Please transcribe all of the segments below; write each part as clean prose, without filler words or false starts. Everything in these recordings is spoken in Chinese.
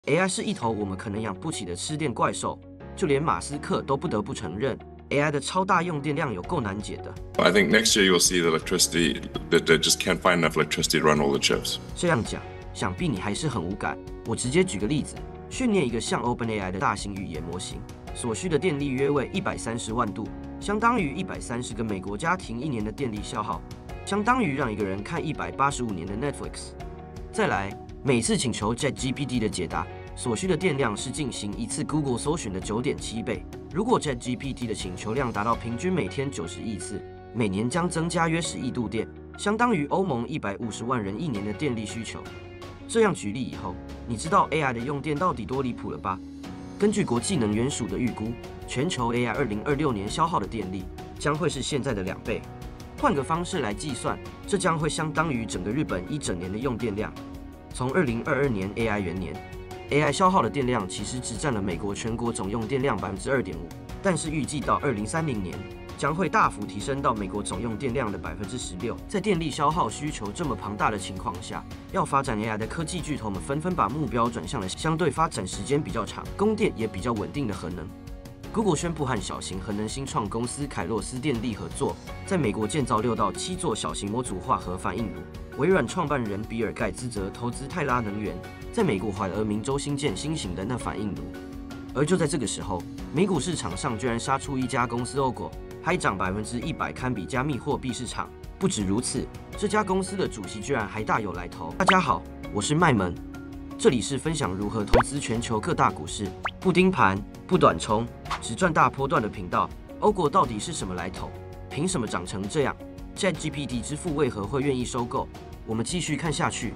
AI 是一头我们可能养不起的吃电怪兽，就连马斯克都不得不承认 ，AI 的超大用电量有够难解的。 I think next year you'll see the electricity that they just can't find enough electricity to run all the chips. 这样讲，想必你还是很无感。我直接举个例子，训练一个像 OpenAI 的大型语言模型，所需的电力约为130万度，相当于130个美国家庭1年的电力消耗，相当于让一个人看185年的 Netflix。再来，每次请求 ChatGPT 的解答所需的电量是进行一次 Google 搜寻的9.7倍。如果 ChatGPT 的请求量达到平均每天90亿次，每年将增加约10亿度电，相当于欧盟150万人1年的电力需求。这样举例以后，你知道 AI 的用电到底多离谱了吧？根据国际能源署的预估，全球 AI 2026年消耗的电力将会是现在的2倍。换个方式来计算，这将会相当于整个日本1整年的用电量。从2022年 AI 元年 ，AI 消耗的电量其实只占了美国全国总用电量2.5%，但是预计到2030年将会大幅提升到美国总用电量的16%。在电力消耗需求这么庞大的情况下，要发展 AI 的科技巨头们纷纷把目标转向了相对发展时间比较长、供电也比较稳定的核能。Google 宣布和小型核能新创公司凯洛斯电力合作，在美国建造6到7座小型模组化核反应炉。微软创办人比尔盖茨则投资泰拉能源，在美国怀俄明州新建新型的那反应炉。而就在这个时候，美股市场上居然杀出一家公司 Ogor， 还涨100%，堪比加密货币市场。不止如此，这家公司的主席居然还大有来头。大家好，我是麦门，这里是分享如何投资全球各大股市，不盯盘，不短冲，只赚大波段的频道。Ogor到底是什么来头？凭什么长成这样？ChatGPT 之父为何会愿意收购？我们继续看下去。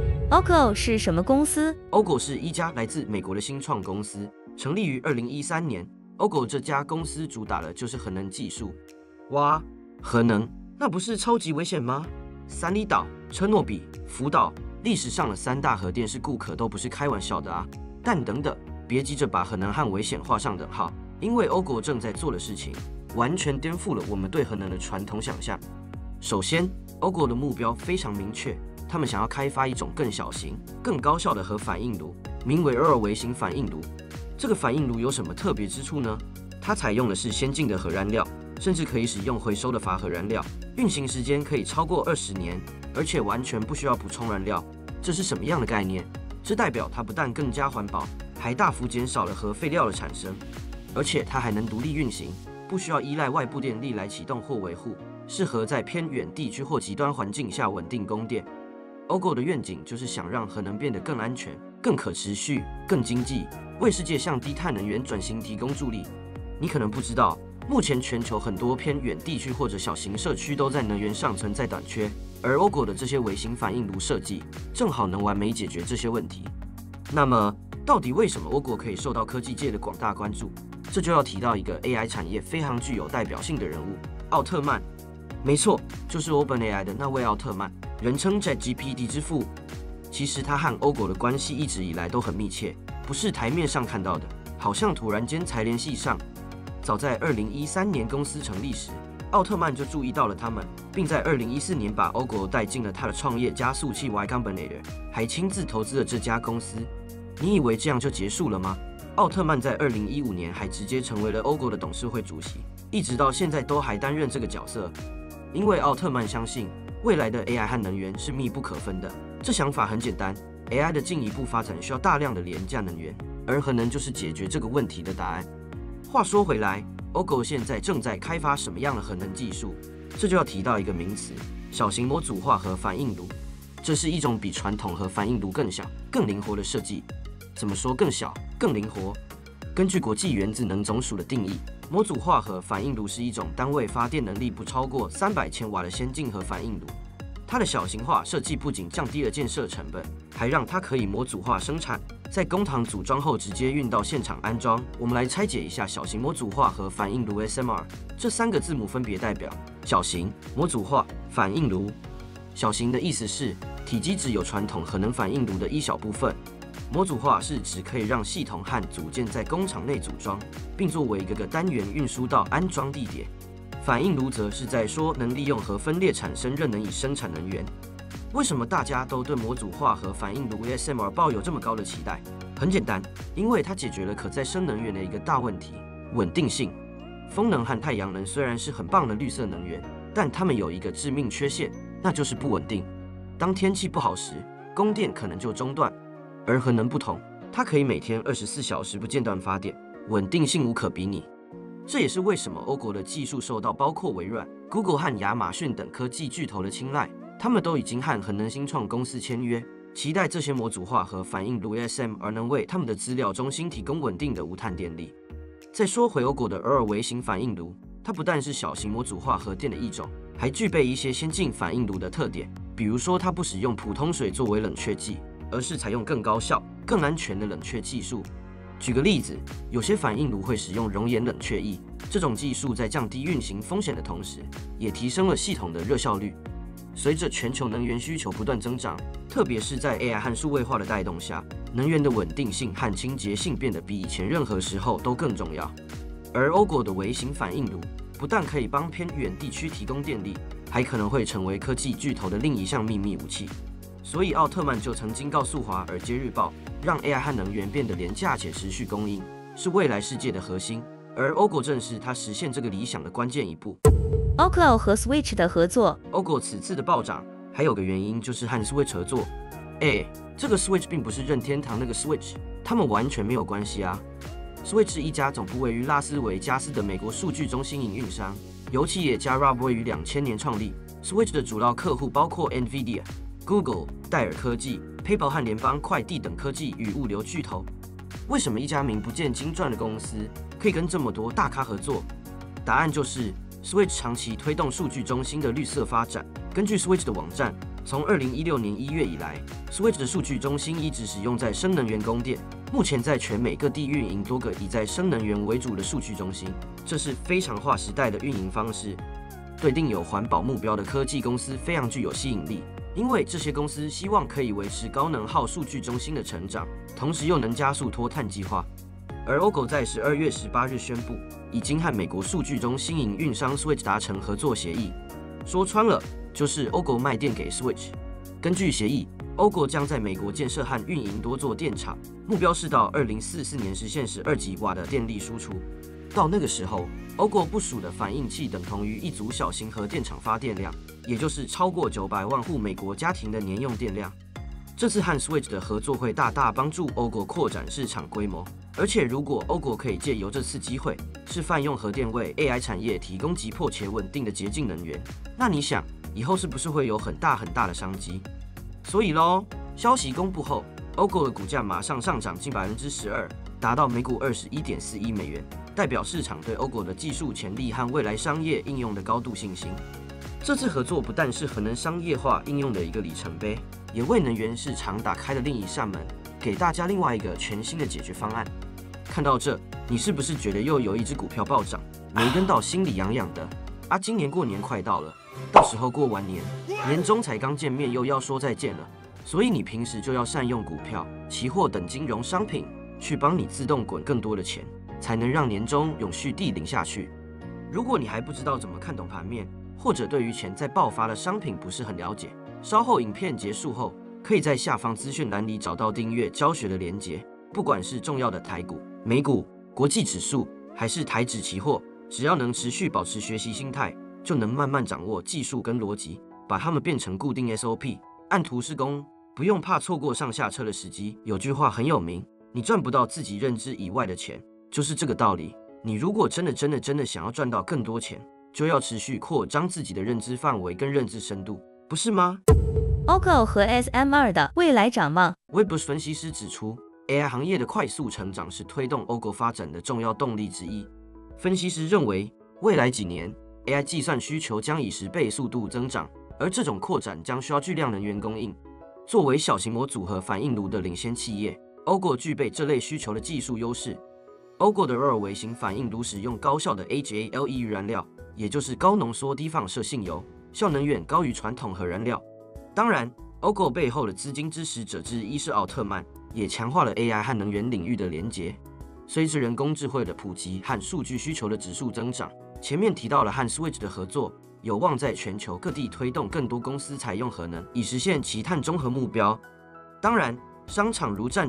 Ogor 是什么公司 ？Ogor 是一家来自美国的新创公司，成立于2013年。Ogor 这家公司主打的就是核能技术。哇，核能那不是超级危险吗？三里岛、车诺比、福岛，历史上的3大核电是顾客都不是开玩笑的啊！但等等，别急着把核能和危险画上等号，因为 Ogor 正在做的事情完全颠覆了我们对核能的传统想象。首先 ，Ogor 的目标非常明确，他们想要开发一种更小型、更高效的核反应炉，名为2微型反应炉。这个反应炉有什么特别之处呢？它采用的是先进的核燃料，甚至可以使用回收的乏核燃料，运行时间可以超过20年，而且完全不需要补充燃料。这是什么样的概念？这代表它不但更加环保，还大幅减少了核废料的产生，而且它还能独立运行，不需要依赖外部电力来启动或维护，适合在偏远地区或极端环境下稳定供电。Ogor 的愿景就是想让核能变得更安全、更可持续、更经济，为世界向低碳能源转型提供助力。你可能不知道，目前全球很多偏远地区或者小型社区都在能源上存在短缺，而 Ogor 的这些微型反应炉设计正好能完美解决这些问题。那么，到底为什么 Ogor 可以受到科技界的广大关注？这就要提到一个 AI 产业非常具有代表性的人物——奥特曼。没错，就是 OpenAI 的那位奥特曼，人称 ChatGPT 之父。其实他和 Ogor 的关系一直以来都很密切，不是台面上看到的，好像突然间才联系上。早在2013年公司成立时，奥特曼就注意到了他们，并在2014年把 Ogor 带进了他的创业加速器 Y Combinator， 还亲自投资了这家公司。你以为这样就结束了吗？奥特曼在2015年还直接成为了 Ogor 的董事会主席，一直到现在都还担任这个角色。因为奥特曼相信，未来的 AI 和能源是密不可分的。这想法很简单 ，AI 的进一步发展需要大量的廉价能源，而核能就是解决这个问题的答案。话说回来 ，Ogor 现在正在开发什么样的核能技术？这就要提到一个名词——小型模组化核反应炉。这是一种比传统核反应炉更小、更灵活的设计。怎么说更小、更灵活？根据国际原子能总署的定义，模组化核反应炉是一种单位发电能力不超过300千瓦的先进核反应炉。它的小型化设计不仅降低了建设成本，还让它可以模组化生产，在工厂组装后直接运到现场安装。我们来拆解一下小型模组化核反应炉 SMR， 这3个字母分别代表小型、模组化、反应炉。小型的意思是体积只有传统核能反应炉的一小部分。模组化是指可以让系统和组件在工厂内组装，并作为一个个单元运输到安装地点。反应炉则是在说能利用核分裂产生热能以生产能源。为什么大家都对模组化和反应炉 SMR 抱有这么高的期待？ 很简单，因为它解决了可再生能源的一个大问题——稳定性。风能和太阳能虽然是很棒的绿色能源，但它们有一个致命缺陷，那就是不稳定。当天气不好时，供电可能就中断。而核能不同，它可以每天24小时不间断发电，稳定性无可比拟。这也是为什么欧国的技术受到包括微软、Google 和亚马逊等科技巨头的青睐。他们都已经和核能新创公司签约，期待这些模组化和反应炉 SMR 能为他们的资料中心提供稳定的无碳电力。再说回欧国的尔微型反应炉，它不但是小型模组化核电的一种，还具备一些先进反应炉的特点，比如说它不使用普通水作为冷却剂，而是采用更高效、更安全的冷却技术。举个例子，有些反应炉会使用熔岩冷却液，这种技术在降低运行风险的同时，也提升了系统的热效率。随着全球能源需求不断增长，特别是在 AI 和数位化的带动下，能源的稳定性和清洁性变得比以前任何时候都更重要。而欧国的微型反应炉不但可以帮偏远地区提供电力，还可能会成为科技巨头的另一项秘密武器。所以奥特曼就曾经告诉《华尔街日报》，让 AI 和能源变得廉价且持续供应，是未来世界的核心。而欧国正是它实现这个理想的关键一步。 Oclo 和 Switch 的合作， 欧国此次的暴涨，还有个原因就是和 Switch 合作。这个 Switch 并不是任天堂那个 Switch， 他们完全没有关系啊。Switch 是一家总部位于拉斯维加斯的美国数据中心营运商，由企业家 Rob 位于2000年创立。Switch 的主要客户包括 NVIDIA、Google、戴尔科技、PayPal 和联邦快递等科技与物流巨头。为什么一家名不见经传的公司可以跟这么多大咖合作？答案就是Switch 长期推动数据中心的绿色发展。根据 Switch 的网站，从2016年1月以来 ，Switch 的数据中心一直使用再生能源供电，目前在全美各地运营多个以再生能源为主的数据中心，这是非常划时代的运营方式。对定有环保目标的科技公司非常具有吸引力，因为这些公司希望可以维持高能耗数据中心的成长，同时又能加速脱碳计划。而欧狗在12月18日宣布，已经和美国数据中心营运商 Switch 达成合作协议。说穿了，就是欧狗卖电给 Switch。根据协议，欧狗将在美国建设和运营多座电厂，目标是到2044年实现12吉瓦的电力输出。到那个时候，欧狗部署的反应器等同于一组小型核电厂发电量，也就是超过900万户美国家庭的年用电量。这次和 Switch 的合作会大大帮助欧国扩展市场规模，而且如果欧国可以借由这次机会示范用核电为 AI 产业提供急迫且稳定的洁净能源，那你想以后是不是会有很大的商机？所以咯，消息公布后，欧国的股价马上上涨近12%，达到每股21.4亿美元，代表市场对欧国的技术潜力和未来商业应用的高度信心。这次合作不但是核能商业化应用的一个里程碑，也为能源市场打开了另一扇门，给大家另外一个全新的解决方案。看到这，你是不是觉得又有一只股票暴涨，没跟到心里痒痒的？今年过年快到了，到时候过完年，年终才刚见面又要说再见了，所以你平时就要善用股票、期货等金融商品，去帮你自动滚更多的钱，才能让年终永续地领下去。如果你还不知道怎么看懂盘面，或者对于潜在爆发的商品不是很了解，稍后影片结束后，可以在下方资讯栏里找到订阅教学的连结。不管是重要的台股、美股、国际指数，还是台指期货，只要能持续保持学习心态，就能慢慢掌握技术跟逻辑，把它们变成固定 SOP， 按图施工，不用怕错过上下车的时机。有句话很有名，你赚不到自己认知以外的钱，就是这个道理。你如果真的想要赚到更多钱，就要持续扩张自己的认知范围跟认知深度，不是吗？ Oclo 和 SMR 的未来展望。 Webus 分析师指出， AI 行业的快速成长是推动欧国发展的重要动力之一。分析师认为，未来几年 AI 计算需求将以10倍速度增长，而这种扩展将需要巨量能源供应。作为小型模组和反应炉的领先企业，欧国具备这类需求的技术优势。欧国的2微型反应炉使用高效的 HALE 燃料，也就是高浓缩低放射性油，效能远高于传统核燃料。当然，欧国背后的资金支持者之一是奥特曼，也强化了 AI 和能源领域的连结。随着人工智慧的普及和数据需求的指数增长，前面提到了和 Switch 的合作，有望在全球各地推动更多公司采用核能，以实现其碳中和目标。当然，商场如战场，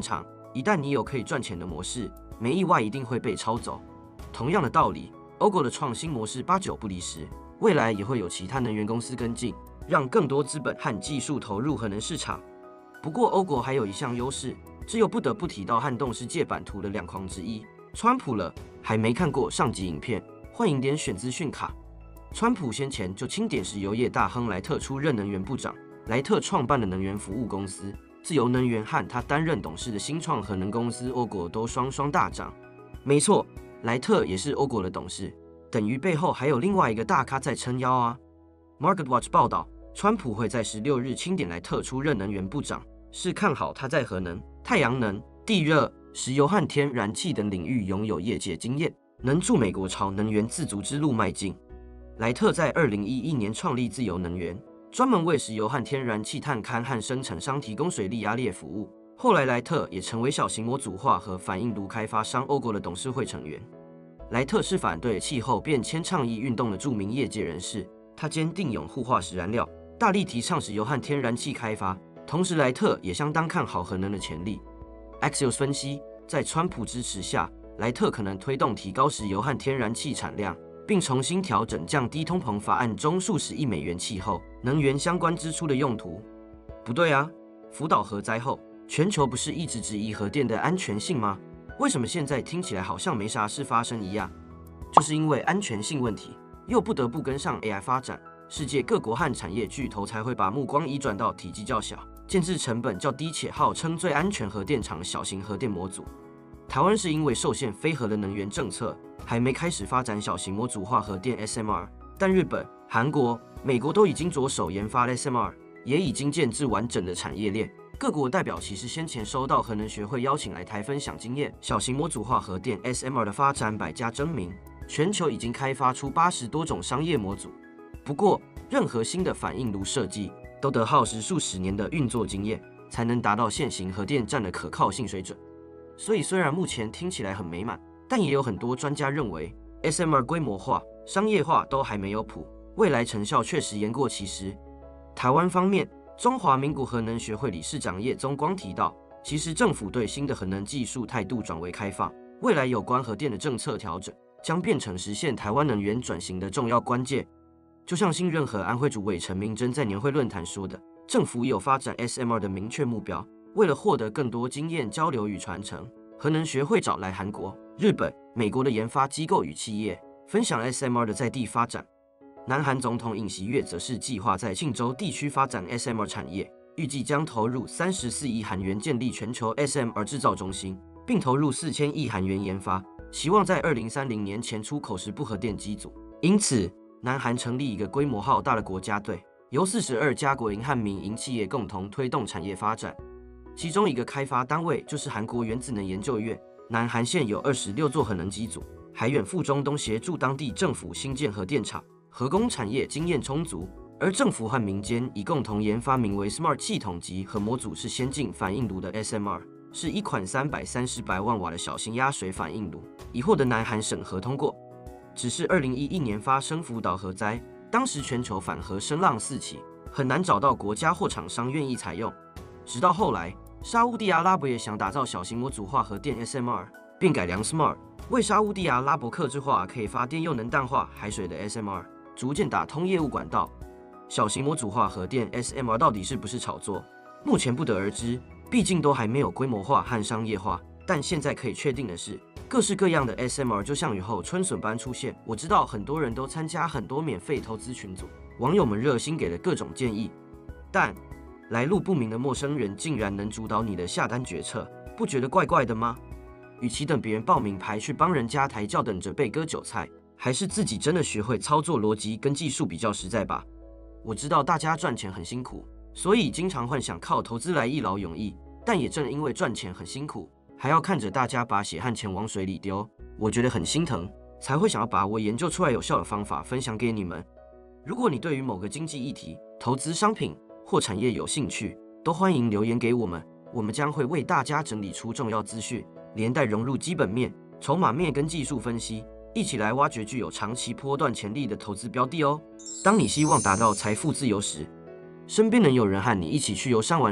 一旦你有可以赚钱的模式，没意外一定会被抄走。同样的道理 ，OGO 的创新模式8、9不离十，未来也会有其他能源公司跟进，让更多资本和技术投入核能市场。不过 OGO 还有一项优势，这又不得不提到撼动世界版图的两狂之一——川普了。还没看过上集影片，欢迎点选资讯卡。川普先前就钦点石油业大亨莱特出任能源部长，莱特创办的能源服务公司自由能源和他担任董事的新创核能公司 OGO 都双双大涨。没错，莱特也是 OGO 的董事，等于背后还有另外一个大咖在撑腰啊。MarketWatch 报道，川普会在16日钦点莱特出任能源部长，是看好他在核能、太阳能、地热、石油和天然气等领域拥有业界经验，能助美国朝能源自足之路迈进。莱特在2011年创立自由能源，专门为石油和天然气探勘和生产商提供水力压裂服务。后来，莱特也成为小型模组化和反应炉开发商 OGO 的董事会成员。莱特是反对气候变迁倡议运动的著名业界人士，他坚定拥护化石燃料，大力提倡石油和天然气开发。同时，莱特也相当看好核能的潜力。Axios 分析，在川普支持下，莱特可能推动提高石油和天然气产量，并重新调整降低通膨法案中数十亿美元气候能源相关支出的用途。不对啊，福岛核灾后，全球不是一直质疑核电的安全性吗？为什么现在听起来好像没啥事发生一样？就是因为安全性问题，又不得不跟上 AI 发展，世界各国和产业巨头才会把目光移转到体积较小、建制成本较低且号称最安全核电厂小型核电模组。台湾是因为受限非核的能源政策，还没开始发展小型模组化核电 SMR， 但日本、韩国、美国都已经着手研发 SMR， 也已经建制完整的产业链。各国代表其实先前收到核能学会邀请来台分享经验，小型模组化核电 SMR 的发展百家争鸣，全球已经开发出80多种商业模组。不过，任何新的反应炉设计都得耗时数十年的运作经验，才能达到现行核电站的可靠性水准。所以，虽然目前听起来很美满，但也有很多专家认为 SMR 规模化、商业化都还没有谱，未来成效确实言过其实。台湾方面，中华民国核能学会理事长叶宗光提到，其实政府对新的核能技术态度转为开放，未来有关核电的政策调整将变成实现台湾能源转型的重要关键。就像新任和安徽主委陈明真在年会论坛说的，政府有发展 SMR 的明确目标，为了获得更多经验交流与传承，核能学会找来韩国、日本、美国的研发机构与企业，分享 SMR 的在地发展。南韩总统尹锡悦则是计划在庆州地区发展 SMR 产业，预计将投入34亿韩元建立全球 SMR 制造中心，并投入4000亿韩元研发，希望在2030年前出口时不核电机组。因此，南韩成立一个规模浩大的国家队，由42家国营和民营企业共同推动产业发展。其中一个开发单位就是韩国原子能研究院。南韩现有26座核能机组，还远赴中东协助当地政府兴建核电厂。核工产业经验充足，而政府和民间已共同研发名为 Smart 系统级核模组，是先进反应炉的 SMR， 是一款330万瓦的小型压水反应炉，已获得南韩审核通过。只是2011年发生福岛核灾，当时全球反核声浪四起，很难找到国家或厂商愿意采用。直到后来，沙烏地阿拉伯也想打造小型模组化核电 SMR， 便改良 Smart， 为沙烏地阿拉伯客制化可以发电又能淡化海水的 SMR。逐渐打通业务管道。小型模组化核电 SMR 到底是不是炒作，目前不得而知，毕竟都还没有规模化和商业化。但现在可以确定的是，各式各样的 SMR 就像雨后春笋般出现。我知道很多人都参加很多免费投资群组，网友们热心给了各种建议，但来路不明的陌生人竟然能主导你的下单决策，不觉得怪怪的吗？与其等别人报名牌去帮人家抬轿，等着被割韭菜，还是自己真的学会操作逻辑跟技术比较实在吧。我知道大家赚钱很辛苦，所以经常幻想靠投资来一劳永逸，但也正因为赚钱很辛苦，还要看着大家把血汗钱往水里丢，我觉得很心疼，才会想要把我研究出来有效的方法分享给你们。如果你对于某个经济议题、投资商品或产业有兴趣，都欢迎留言给我们，我们将会为大家整理出重要资讯，连带融入基本面、筹码面跟技术分析，一起来挖掘具有长期波段潜力的投资标的哦。当你希望达到财富自由时，身边能有人和你一起去游山玩水，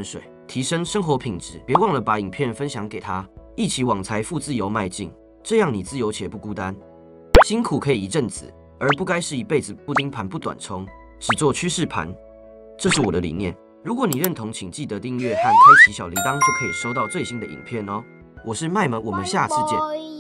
提升生活品质。别忘了把影片分享给他，一起往财富自由迈进，这样你自由且不孤单。辛苦可以一阵子，而不该是一辈子。布丁盘不短冲，只做趋势盘，这是我的理念。如果你认同，请记得订阅和开启小铃铛，就可以收到最新的影片哦。我是麦门，我们下次见。